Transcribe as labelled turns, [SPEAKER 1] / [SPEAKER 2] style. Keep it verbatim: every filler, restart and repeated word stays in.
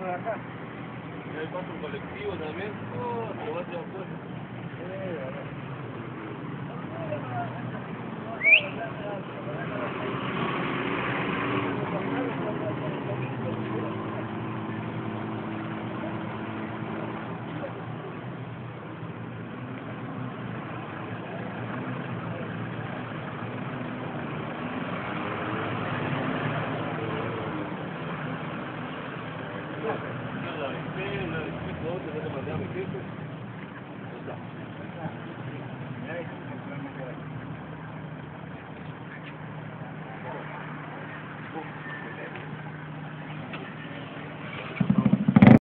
[SPEAKER 1] Acá.
[SPEAKER 2] Y ahí pasa un colectivo también. Oh, se va hacia afuera.
[SPEAKER 1] Sí, a ver.